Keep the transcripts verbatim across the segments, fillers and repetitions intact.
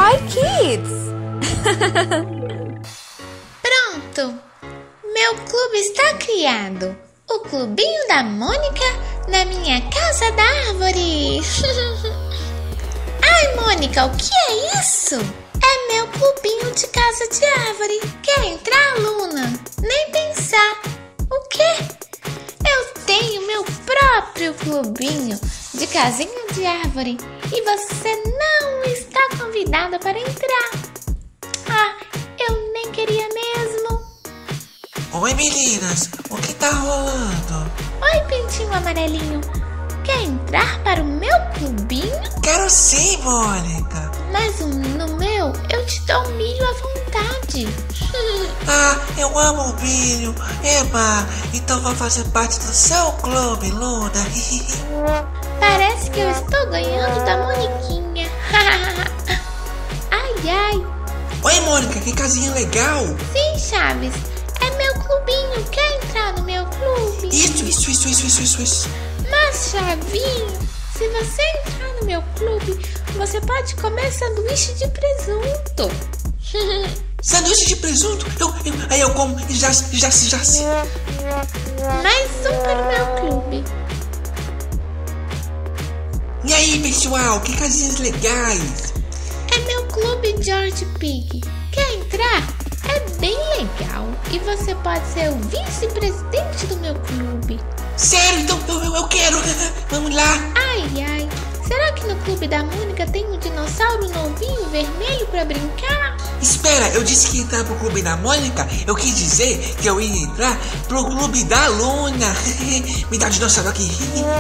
Hi, kids! Pronto! Meu clube está criado. O clubinho da Mônica na minha casa da árvore. Ai, Mônica, o que é isso? É meu clubinho de casa de árvore. Quer entrar, Luna? Nem pensar. O quê? Eu tenho meu próprio clubinho de casinha de árvore e você não está convidada para entrar. Ah, eu nem queria mesmo. Oi, meninas, o que tá rolando? Oi, pintinho amarelinho. Quer entrar para o meu clubinho? Quero sim, Mônica. Mas no meu eu te dou milho à vontade. Ah, eu amo o milho. Eba, então vou fazer parte do seu clube, Luna. Parece que eu estou ganhando da Moniquinha. Ai, ai. Oi, Mônica, que casinha legal. Sim, Chaves. É meu clubinho. Quer entrar no meu clube? Isso, isso, isso, isso, isso, isso, isso. Mas, Chavinho, se você entrar no meu clube, você pode comer sanduíche de presunto. Sanduíche de presunto? Eu, eu, aí eu como e já, já, já, já. Mais um para o meu clube. E aí, pessoal, que casinhas legais. É meu clube George Pig. Quer entrar? É bem legal. E você pode ser o vice-presidente do meu clube. Sério? Então eu, eu, eu quero. Vamos lá. Ai, ai. Será que no clube da Mônica tem um dinossauro novinho vermelho pra brincar? Espera, eu disse que ia entrar pro clube da Mônica. Eu quis dizer que eu ia entrar pro clube da Luna. Me dá o dinossauro aqui.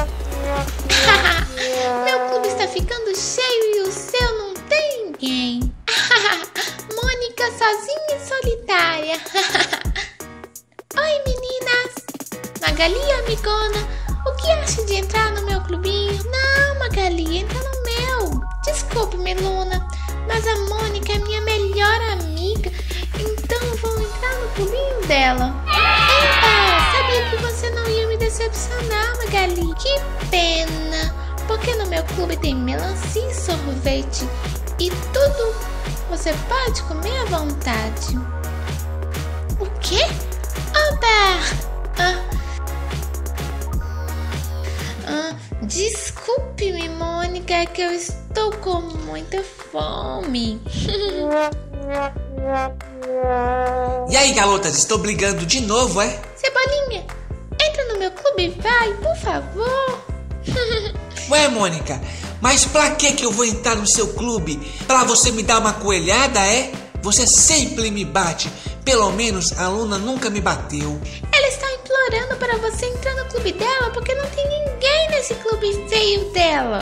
Meu clube está ficando cheio e o seu não tem ninguém. Mônica sozinha e solitária. Oi, meninas. Magali, amigona, o que acha de entrar no meu clubinho? Não, Magali, entra no meu. Desculpe-me, Luna, mas a Mônica é minha melhor amiga, então vou entrar no clubinho dela. Epa, sabia que você não ia me decepcionar, Magali. Que pena, porque no meu clube tem melancia e sorvete e tudo você pode comer à vontade. O quê? Oba! Ah, ah, desculpe-me, Mônica, é que eu estou com muita fome. E aí, garotas, estou brigando de novo, é? Cebolinha, entra no meu clube, vai, por favor. Ué, Mônica, mas pra que que eu vou entrar no seu clube? Pra você me dar uma coelhada, é? Você sempre me bate. Pelo menos a Luna nunca me bateu. Ela está implorando para você entrar no clube dela porque não tem ninguém nesse clube feio dela.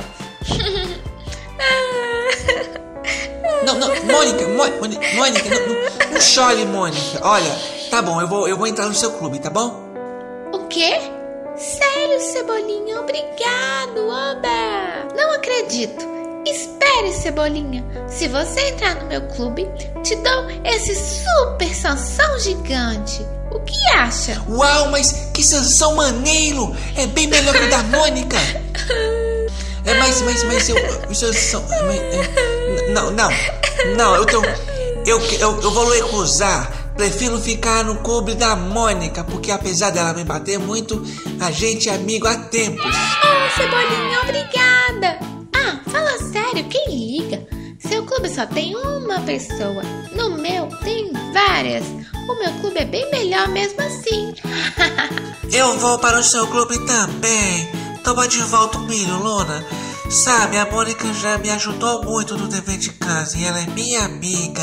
Não, não, Mônica, Mô- Mônica, Mônica não, não, não chore, Mônica. Olha, tá bom, eu vou, eu vou entrar no seu clube, tá bom? O quê? Sério, Cebolinha? Obrigado, oba! Não acredito. Espere, Cebolinha. Se você entrar no meu clube, te dou esse super Sansão gigante. O que acha? Uau, mas que Sansão maneiro! É bem melhor que o da Mônica. É, mas, mas, mas eu... o Sansão... mas, é, não, não, não, eu tô... Eu, eu, eu vou recusar. Prefiro ficar no clube da Mônica, porque apesar dela me bater muito, a gente é amigo há tempos. Oh, Cebolinha, obrigada. Ah, fala sério, quem liga? Seu clube só tem uma pessoa. No meu tem várias. O meu clube é bem melhor mesmo assim. Eu vou para o seu clube também. Toma de volta o milho, Luna. Sabe, a Mônica já me ajudou muito no dever de casa e ela é minha amiga.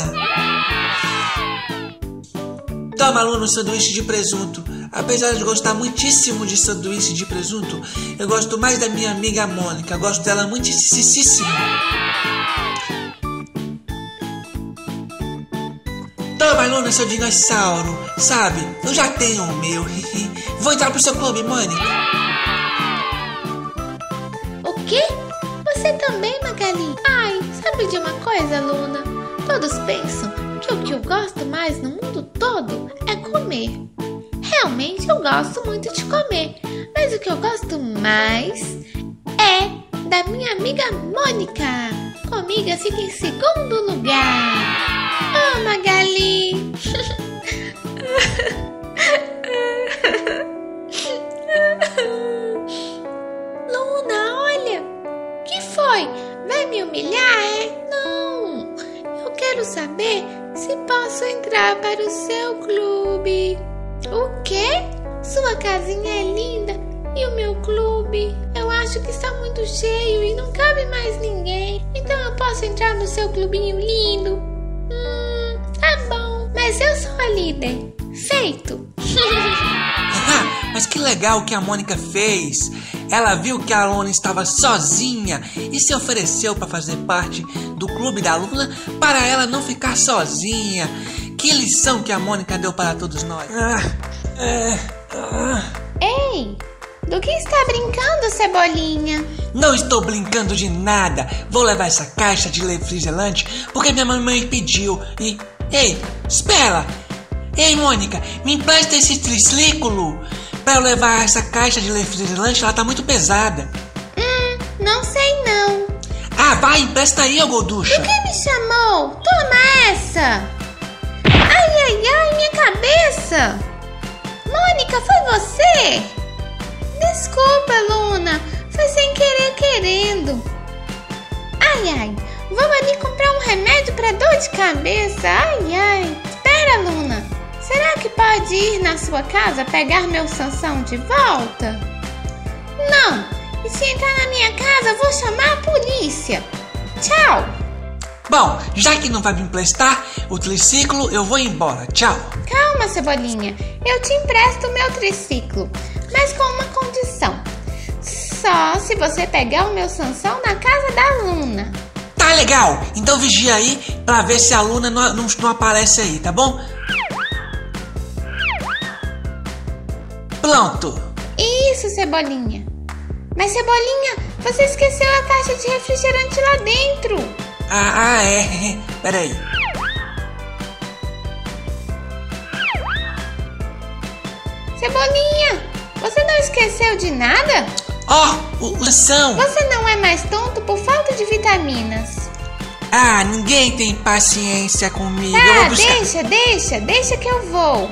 Toma, Luna, um sanduíche de presunto. Apesar de gostar muitíssimo de sanduíche de presunto, eu gosto mais da minha amiga Mônica. Gosto dela muitíssimo. Toma, Luna, seu dinossauro. Sabe, eu já tenho o meu. Vou entrar pro seu clube, Mônica. O quê? Você também, Magali? Ai, sabe de uma coisa, Luna? Todos pensam que o que eu gosto mais no mundo todo é comer. Realmente eu gosto muito de comer, mas o que eu gosto mais é da minha amiga Mônica. Comigo fica em segundo lugar. Oh, Magali. Luna, olha. Que foi? Vai me humilhar, é? Não. Eu quero saber se posso entrar para o seu clube. O quê? Sua casinha é linda e o meu clube? Eu acho que está muito cheio e não cabe mais ninguém. Então eu posso entrar no seu clubinho lindo? Hum, tá bom. Mas eu sou a líder. Feito. Mas que legal que a Mônica fez. Ela viu que a Luna estava sozinha e se ofereceu para fazer parte do clube da Luna para ela não ficar sozinha. Que lição que a Mônica deu para todos nós. Ah, ah, ah. Ei, do que está brincando, Cebolinha? Não estou brincando de nada. Vou levar essa caixa de refrigerante porque minha mamãe pediu. E... Ei, espera! Ei, Mônica, me empresta esse triciclo para eu levar essa caixa de refrigerante. Ela tá muito pesada. Hum, não sei não. Ah, vai, empresta aí, ô gorducha. Por que me chamou? Toma essa. Ai, ai, ai, minha cabeça. Mônica, foi você? Desculpa, Luna. Foi sem querer querendo. Ai, ai. Vamos ali comprar um remédio para dor de cabeça. Ai, ai. Espera, Luna. Será que pode ir na sua casa pegar meu Sansão de volta? Não. E se entrar na minha casa, vou chamar a polícia. Tchau. Bom, já que não vai me emprestar o triciclo, eu vou embora. Tchau. Calma, Cebolinha. Eu te empresto o meu triciclo, mas com uma condição. Só se você pegar o meu Sansão na casa da Luna. Tá legal. Então vigia aí pra ver se a Luna não, não, não aparece aí, tá bom? Pronto. Isso, Cebolinha. Mas, Cebolinha, você esqueceu a caixa de refrigerante lá dentro. Ah, ah é. Peraí. Cebolinha, você não esqueceu de nada? Ó, oh, o Sansão. Você não é mais tonto por falta de vitaminas. Ah, ninguém tem paciência comigo. Tá, eu vou buscar... deixa, deixa, deixa que eu vou.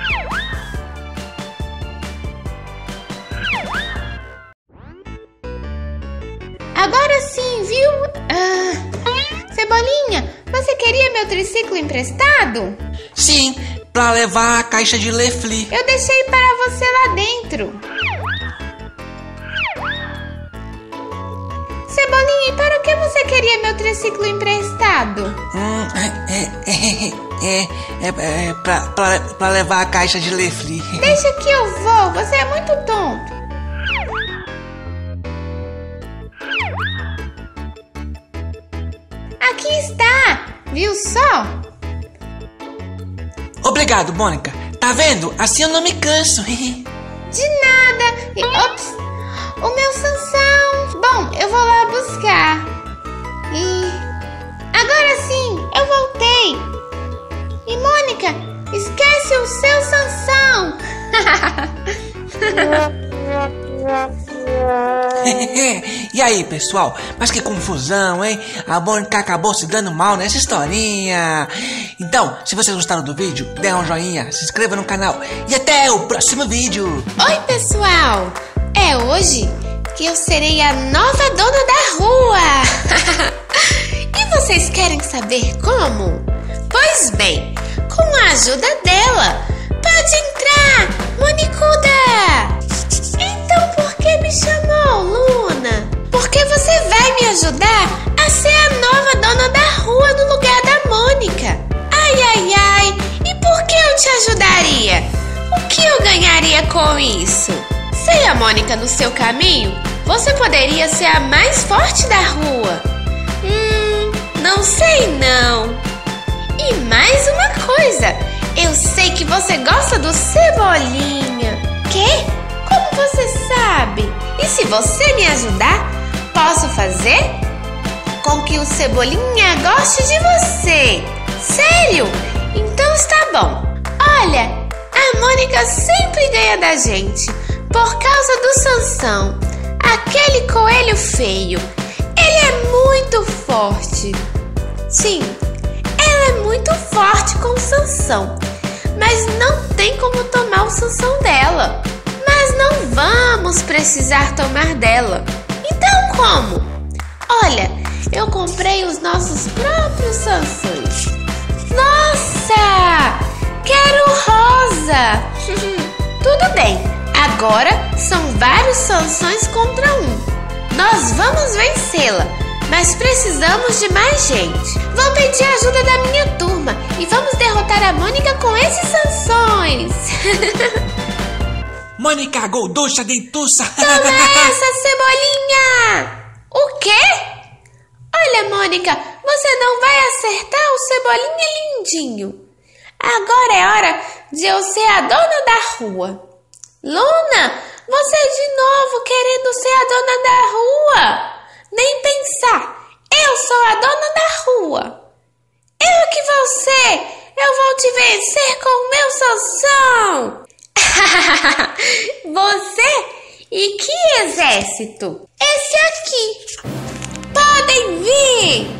Agora sim, viu? Ah, Cebolinha, você queria meu triciclo emprestado? Sim, pra levar a caixa de refri. Eu deixei para você lá dentro. Cebolinha, e para que você queria meu triciclo emprestado? Hum, é, é, é, é, é, é pra, pra, pra levar a caixa de refri. Deixa que eu vou, você é muito tonto. Aqui está, viu só? Obrigado, Mônica. Tá vendo? Assim eu não me canso. De nada. E, ops, o meu Sansão. Bom, eu vou lá buscar. E agora sim, eu voltei. E Mônica, esquece o seu Sansão. E aí, pessoal? Mas que confusão, hein? A Mônica acabou se dando mal nessa historinha. Então, se vocês gostaram do vídeo, dê um joinha, se inscreva no canal e até o próximo vídeo. Oi, pessoal! É hoje que eu serei a nova dona da rua. E vocês querem saber como? Pois bem, com a ajuda dela. Pode entrar, Monicuda! Então por que me chamou, Luna? Porque você vai me ajudar a ser a nova dona da rua no lugar da Mônica. Ai, ai, ai, e por que eu te ajudaria? O que eu ganharia com isso? Sem a Mônica no seu caminho, você poderia ser a mais forte da rua. Hum, não sei não. E mais uma coisa, eu sei que você gosta do Cebolinha. Quê? Como você sabe? E se você me ajudar, posso fazer com que o Cebolinha goste de você. Sério? Então está bom. Olha, a Mônica sempre ganha da gente por causa do Sansão, aquele coelho feio. Ele Ele é muito forte. Sim, ela é muito forte com Sansão, mas não tem como tomar o Sansão dela. Mas não vamos precisar tomar dela. Então como? Olha, eu comprei os nossos próprios Sansões. Nossa! Quero rosa! Tudo bem, agora são vários Sansões contra um. Nós vamos vencê-la, mas precisamos de mais gente. Vou pedir a ajuda da minha turma e vamos derrotar a Mônica com esses Sansões. Mônica, gorducha, dentuça. Toma essa, Cebolinha! O quê? Olha, Mônica, você não vai acertar o Cebolinha lindinho. Agora é hora de eu ser a dona da rua. Luna, você de novo querendo ser a dona da rua? Nem pensar, eu sou a dona da rua. Eu que vou ser, eu vou te vencer com o meu Sansão. Você? E que exército? Esse aqui. Podem vir.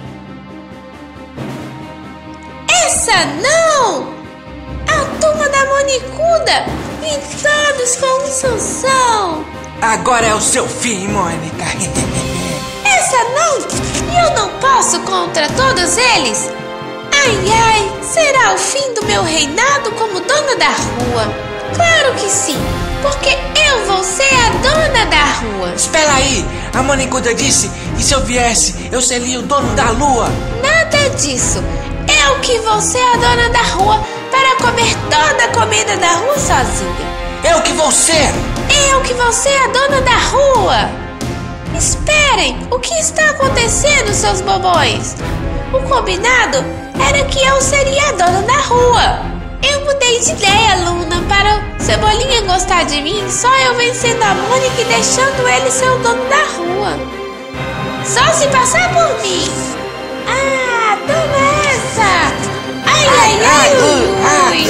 Essa não! A turma da Monicuda! E todos com um Sansão! Agora é o seu fim, Mônica. Essa não! E eu não posso contra todos eles? Ai, ai! Será o fim do meu reinado como dona da rua? Claro que sim! Porque eu vou ser a dona da rua! Espera aí! A Monicuda disse que se eu viesse, eu seria o dono da lua! Nada disso! Eu que vou ser a dona da rua para comer toda a comida da rua sozinha. Eu que vou ser! Eu que vou ser a dona da rua. Esperem, o que está acontecendo, seus bobões? O combinado era que eu seria a dona da rua. Eu mudei de ideia, Luna, para o Cebolinha gostar de mim, só eu vencendo a Mônica e deixando ele ser o dono da rua. Só se passar por mim. Ah, toma essa! Ai, ai, ai, ai,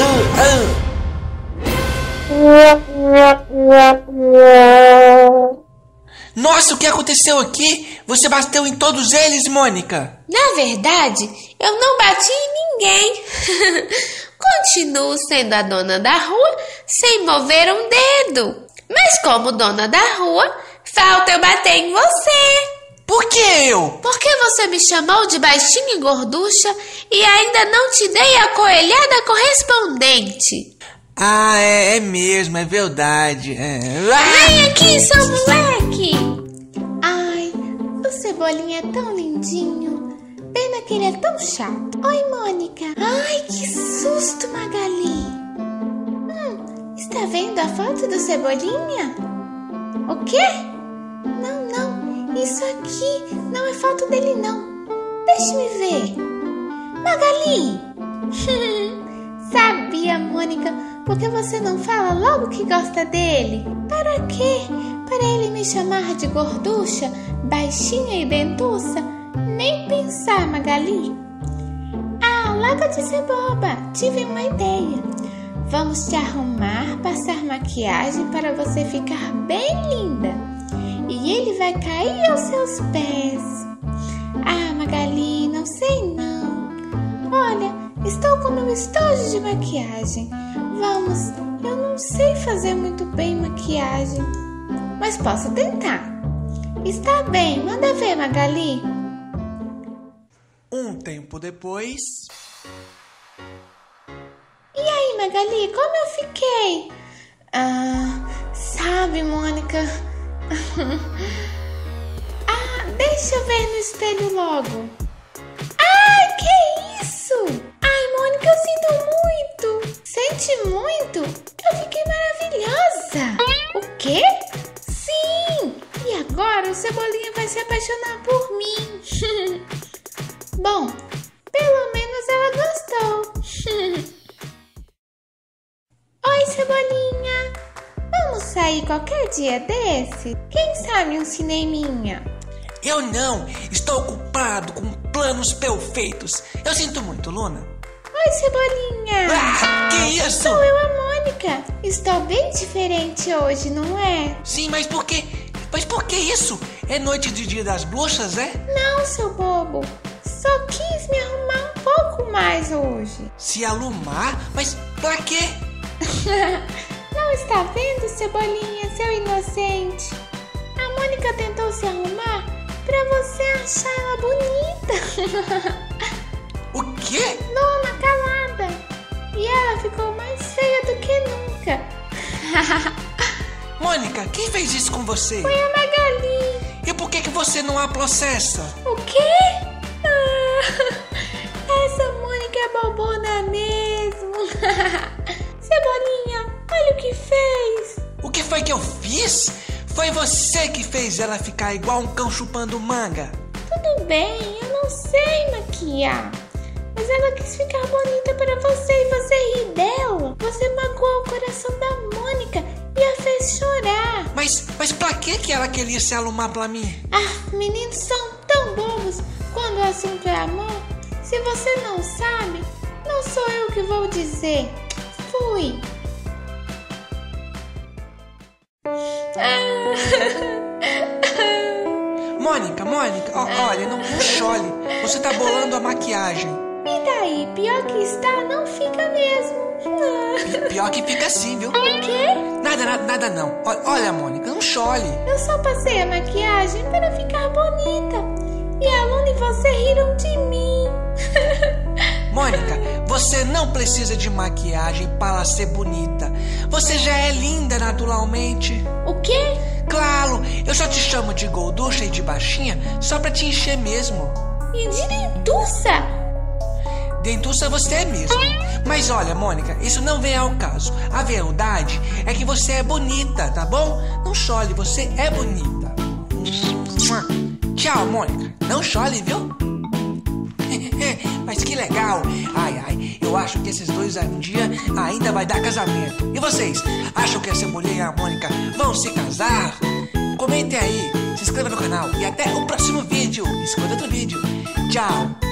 ai. Nossa, o que aconteceu aqui? Você bateu em todos eles, Mônica. Na verdade, eu não bati em ninguém. Continuo sendo a dona da rua sem mover um dedo. Mas como dona da rua, falta eu bater em você. Por que eu? Porque você me chamou de baixinha e gorducha e ainda não te dei a coelhada correspondente. Ah, é, é mesmo, é verdade. É. Vem aqui, seu moleque! Ai, o Cebolinha é tão lindinho. Pena que ele é tão chato. Oi, Mônica. Ai, que susto, Magali. Hum, está vendo a foto do Cebolinha? O quê? Não, não. Isso aqui não é foto dele, não. Deixe-me ver. Magali! Sabia, Mônica, porque você não fala logo que gosta dele? Para quê? Para ele me chamar de gorducha, baixinha e dentuça? Nem pensar, Magali. Ah, larga de ser boba. Tive uma ideia. Vamos te arrumar, passar maquiagem para você ficar bem linda. E ele vai cair aos seus pés. Ah, Magali, não sei não. Olha, estou com meu estojo de maquiagem. Vamos, eu não sei fazer muito bem maquiagem, mas posso tentar. Está bem, manda ver, Magali. Um tempo depois... E aí, Magali, como eu fiquei? Ah, sabe, Mônica... Ah, deixa eu ver no espelho logo. Ai, que isso? Ai, Mônica, eu sinto muito. Sente muito? Eu fiquei maravilhosa. O quê? Sim! E agora o Cebolinha vai se apaixonar por mim. Bom, pelo menos ela gostou. Oi, Cebolinha. Vamos sair qualquer dia desse? Quem sabe um cineminha? Eu não! Estou ocupado com planos perfeitos. Eu sinto muito, Luna. Oi, Cebolinha! Ah, que isso? Sou eu, a Mônica. Estou bem diferente hoje, não é? Sim, mas por que... mas por que isso? É noite de Dia das Bruxas, é? Não, seu bobo. Só quis me arrumar um pouco mais hoje. Se alumar? Mas pra quê? Não está vendo, Cebolinha, seu inocente? A Mônica tentou se arrumar pra você achar ela bonita. O quê? Loma calada. E ela ficou mais feia do que nunca. Mônica, quem fez isso com você? Foi a Magali. E por que que você não a processa? O quê? Ah, essa Mônica é bobona mesmo. Cebolinha, olha o que fez. O que foi que eu fiz? Foi você que fez ela ficar igual um cão chupando manga. Tudo bem, eu não sei maquiar. Mas ela quis ficar bonita para você e você ri dela. Você magoou o coração da Mônica e a fez chorar. Mas, mas pra que que ela queria se alumar pra mim? Ah, meninos são tão bobos quando o assunto é amor. Se você não sabe, não sou eu que vou dizer. Fui. Mônica, Mônica, ó, olha, não, não chore. Você tá bolando a maquiagem. E daí? Pior que está, não fica mesmo. Pi- Pior que fica assim, viu? O quê? Nada, nada, nada não. Ó- Olha, Mônica, não chore. Eu só passei a maquiagem para ficar bonita. E a Luna e você riram de mim. Mônica, você não precisa de maquiagem para ser bonita. Você já é linda naturalmente. O quê? Claro, eu só te chamo de gorducha e de baixinha só pra te encher mesmo. E de dentuça? Dentuça você é mesmo. Mas olha, Mônica, isso não vem ao caso. A verdade é que você é bonita, tá bom? Não chore, você é bonita. Tchau, Mônica. Não chore, viu? Mas que legal. Ai, ai, eu acho que esses dois um dia ainda vai dar casamento. E vocês, acham que essa mulher e a Mônica vão se casar? Comentem aí, se inscreva no canal e até o próximo vídeo. Escolha outro vídeo. Tchau.